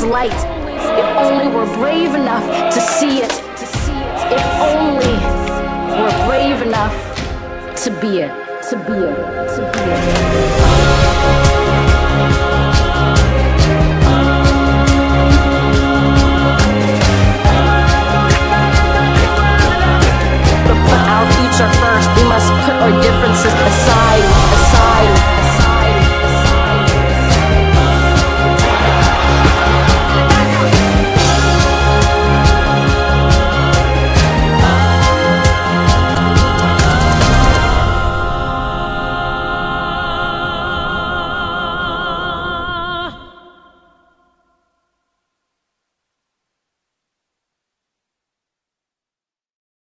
light. If only we're brave enough to see it. If only we're brave enough to be it. To be it. To be it. First, we must put our differences aside.